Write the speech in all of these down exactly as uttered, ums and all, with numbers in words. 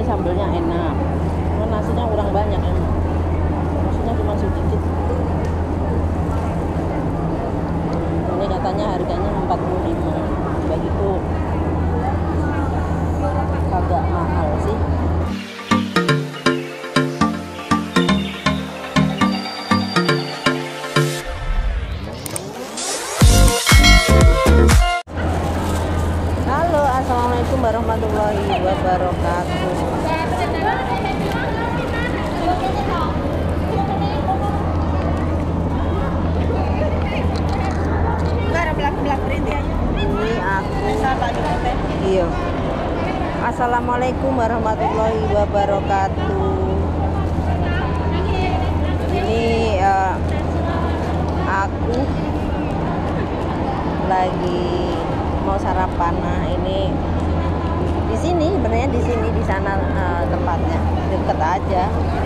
sambelnya enak, cuma nasinya kurang banyak emang, nasinya cuma sedikit. Ini katanya harganya empat puluh lima, begitu agak mahal sih. Halo, assalamualaikum warahmatullahi wabarakatuh. Ini aku. Iya. Assalamualaikum warahmatullahi wabarakatuh. Ini uh, aku lagi mau sarapan. Nah, ini di sini, sebenarnya di sini, di sana uh, tempatnya deket aja.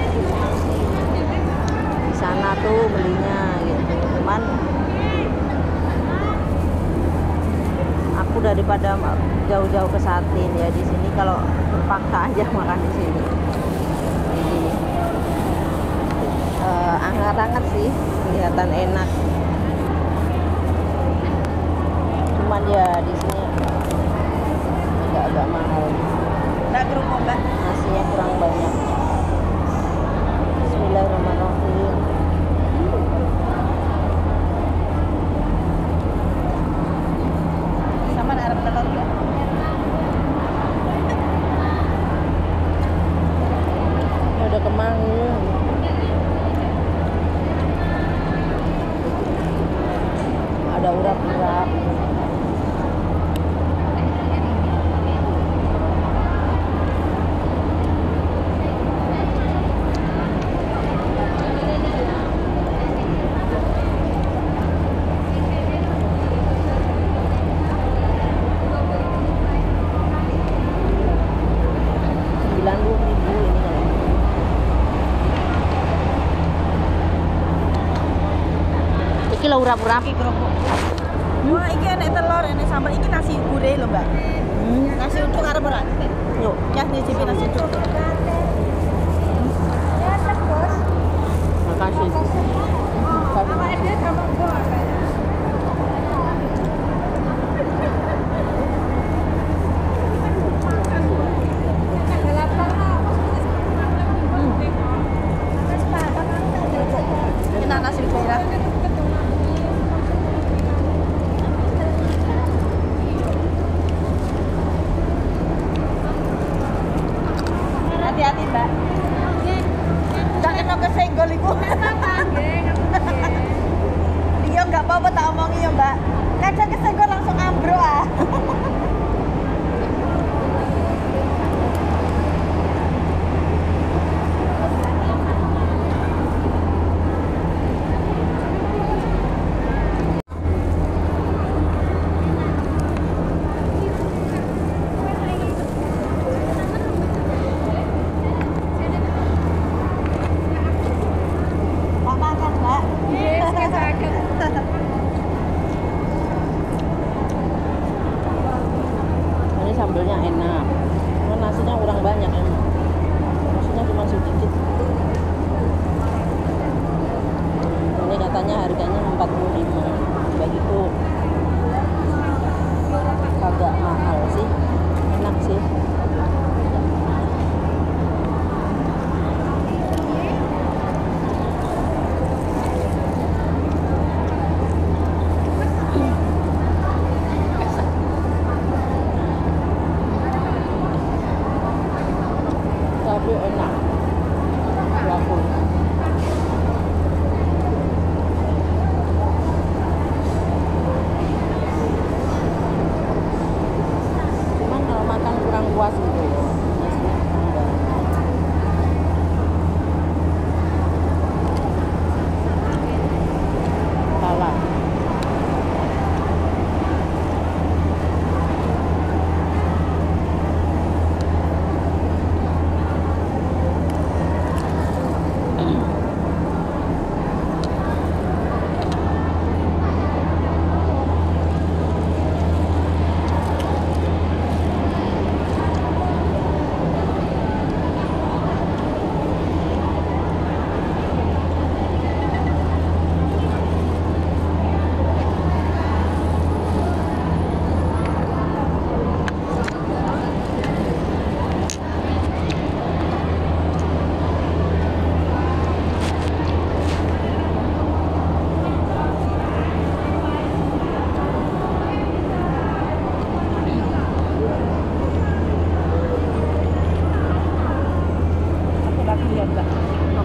Di sana tuh belinya gitu. Cuman aku daripada jauh-jauh ke Satin ya, di sini kalau terpaksa aja makan di sini. Jadi uh, anget-anget sih, kelihatan enak. Cuman ya di sini agak-agak mahal. Nggak kerupuk, Mbak. Nasinya kurang banyak. Bismillahirrahmanirrahim. Sama ada Arab telur, Mbak. Ini udah kemang. Ada urap-urap. sembilan puluh ribu ini kan. Iki lho urap-urap. Iki kerupuk. Wah, iki enek telur, enek sambal. Iki nasi gurih lho, Mbak. Hmm. Nasi uduk arep ora? Yuk. Ya, nyicipi nasi uduk. Makasih. Ini nasi uduk ya. Hati-hati, Mbak. Tak kena kesenggol iku. Iya, nggak apa-apa tak omongi ya, Mbak. Kadang kesenggol langsung ambruk ah. Mau makan, Mbak?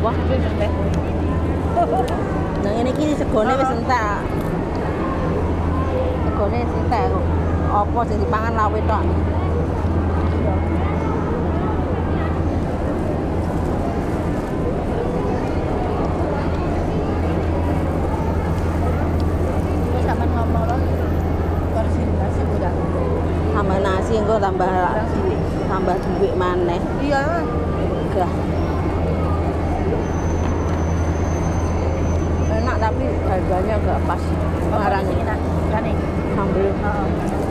apa? Nah ini kini segone wis entek. Segone wis entek kok. Apa sing dipangan lawe tok. Tambah nasi engko tambah tambah duit maneh. Iya. Gah. Enak tapi harganya enggak pas. Barang ini kan nih. Sambel. Heeh.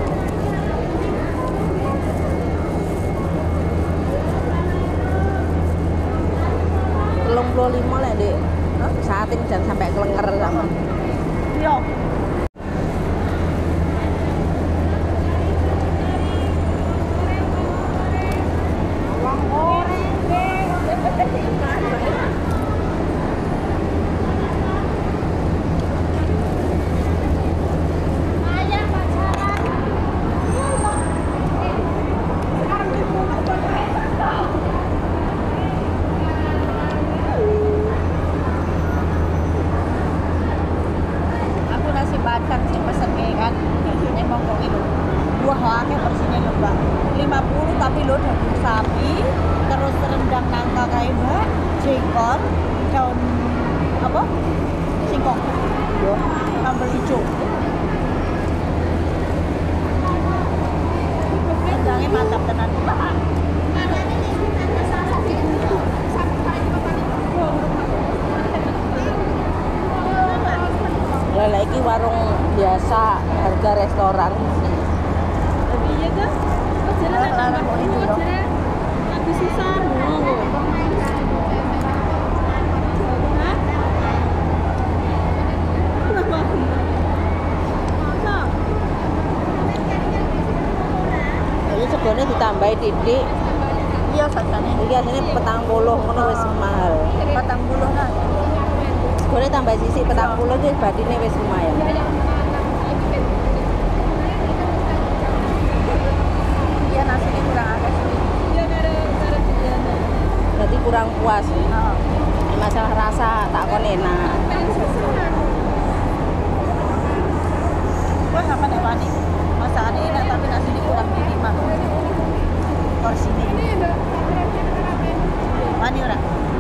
telung puluh lima lah, Dek. Saat ini jangan sampai kelenger sama. Iya. Padang sih pesen kayak kan biasanya monggo itu buah wakil bersihnya lho mbak lima puluh tapi lo daging sapi terus rendang nangka kayak mbak jengkol daun apa singkong yo sambal hijau rendangnya mantap tenan mbak. Lele iki warung biasa harga restoran. Tapi iya kan? Jalan ada jalan habis susah. Ini segone ditambahi titik. Iya sajane Iki asline petang puluh ngono wis mahal. patang puluh nah Segone tambah sisi petang puluh iki badine wis lumayan. iya nasinya kurang agak sih. Jadi kurang puas. Heeh. Masalah rasa tak kon enak. Wah apa nih wani masakannya enak tapi nasinya kurang minimal porsinya wani ora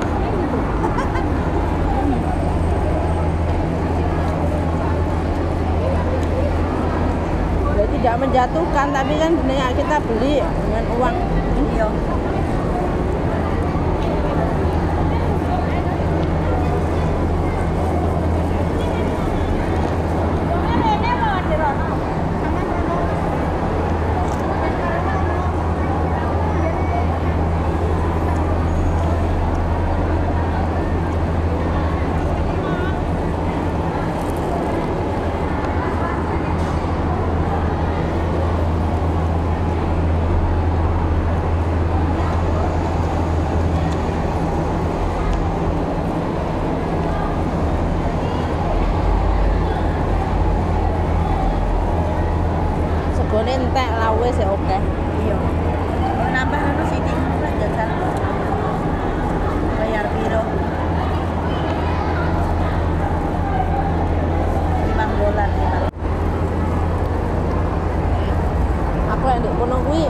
Ya tidak menjatuhkan tapi kan sebenarnya kita beli dengan uang. iya Segone entek lawe sih oke. iya nambah anu sithik lah jajal bayar piro lima dolar ya. Aku yang di kono kuwi.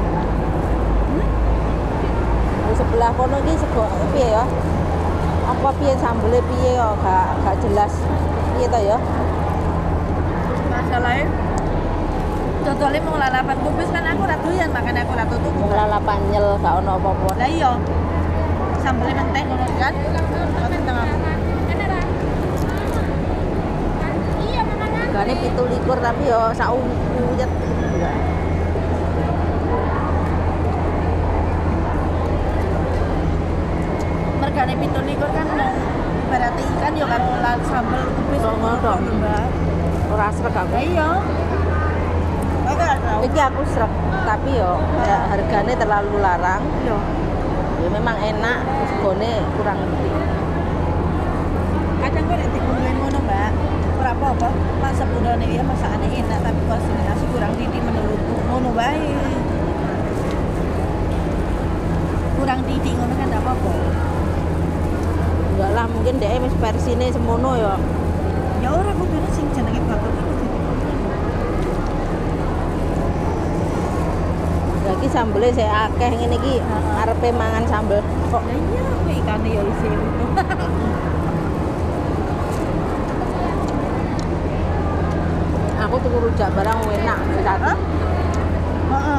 Di sebelah kono iki sego piye ya? Apa piye sambele piye kok gak gak jelas. Piye to ya? Masalahnya contohnya mau lalapan kubis kan aku ora doyan makanya aku ora tutup. Wong lalapan nyel gak ono apa-apa. Lah iya. Sambelnya menteh ngono kan. Tapi tengah. Regane pitu likur tapi yo sak uyet. Mergane pitu likur kan mau berarti ikan yo kan lal sambel kubis Ngono tok. Mbak. Ora srek aku. Lah iya. Oke, tahu. Iki aku srek tapi yo ya, harganya terlalu larang. Iya. Ya memang enak, segone kurang gede. Kadang kok nek dikumulin ngono, Mbak. Ora apa-apa. Mas sepurane ya masakane enak tapi porsinya nasi kurang titik menurutku. Ngono bae. Kurang titik ngono kan enggak apa-apa. lah, mungkin dia wis versine semono ya. Ya ora kudune sing jenenge bakul iki kudu. Lagi sambelnya saya akeh ngene iki arepe mangan sambel kok. Lah iya kok ikane ya isih utuh. Aku tuku rujak barang enak satu. Heeh.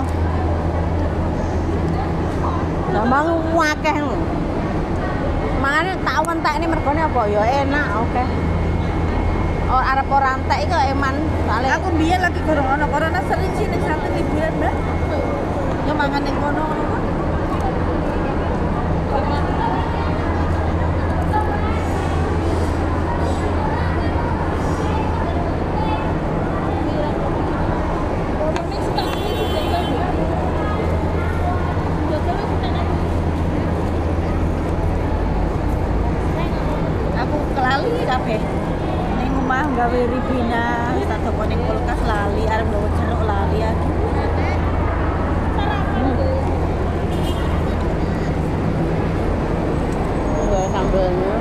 Lah mang akeh lho. Mangane tak wentek ini mergone apa ya enak oke. Oh arep ora entek iki eman soalnya Aku biyen lagi gorong ana corona sering sih ning satu liburan, Mbak. Ya mangan ning kono ngono kok. Aku kelali kabeh. Ning omah gawe ribina, tak toko ning kulkas lali, arep gawe jeruk lali aku. enggak sambelnya.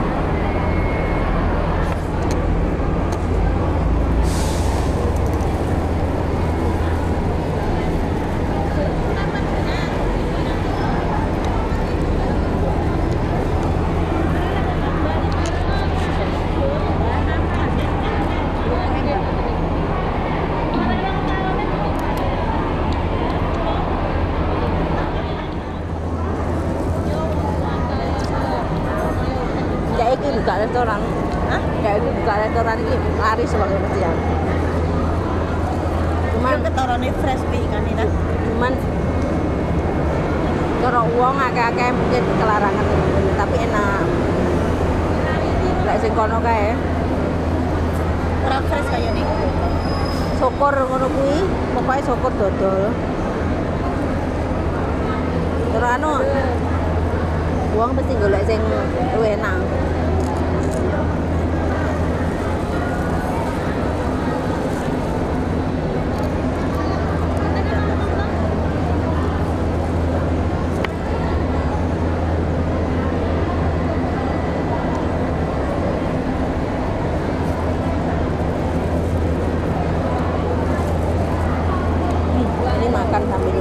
Kayak iki buka restoran. Hah? Kayak iki buka restoran iki laris banget mesti ya. Cuman Yo ketorone fresh pi kan ini. cuman kalau uang akeh-akeh mungkin kelarangan tapi enak. Lek sing kono kae Ora fresh kaya nih. syukur ngono kuwi, pokoke syukur dodol. Terus anu uang mesti golek sing luwih enak. Ini makan sambil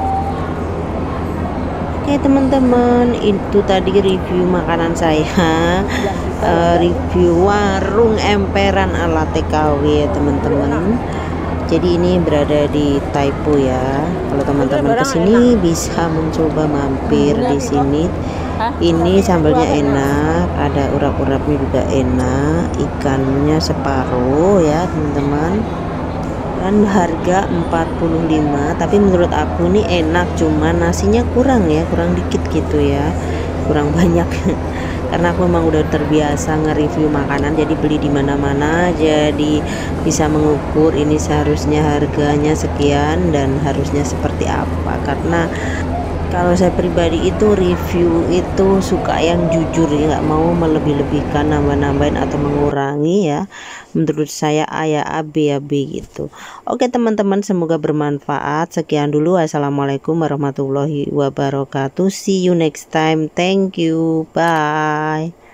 Oke teman-teman, itu tadi review makanan saya, eh, review warung emperan ala T K W ya teman-teman. Jadi ini berada di Taipo ya. Kalau teman-teman kesini bisa mencoba mampir di sini. Ini sambalnya enak, ada urap-urapnya juga enak, ikannya separuh ya teman-teman. Dan harga empat puluh lima, tapi menurut aku nih enak, cuman nasinya kurang ya, kurang dikit gitu ya, kurang banyak. Karena aku memang udah terbiasa nge-review makanan, jadi beli di mana-mana, jadi bisa mengukur ini seharusnya harganya sekian dan harusnya seperti apa. Karena kalau saya pribadi itu review itu suka yang jujur ya, nggak mau melebih-lebihkan, nambah-nambahin atau mengurangi ya. Menurut saya A ya A, B ya B gitu. Oke teman-teman, semoga bermanfaat. Sekian dulu, assalamualaikum warahmatullahi wabarakatuh. See you next time. Thank you, bye.